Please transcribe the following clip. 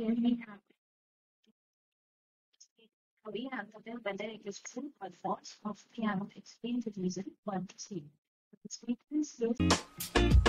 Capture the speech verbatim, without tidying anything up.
Here we have we have the whether it is true or false of piano explained the reason one to see. The statements